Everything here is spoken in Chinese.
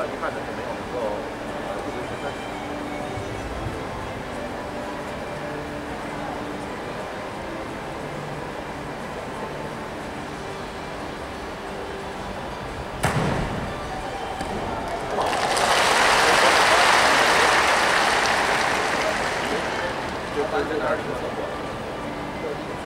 遗憾的是没有能够入围决赛。就搬在那儿，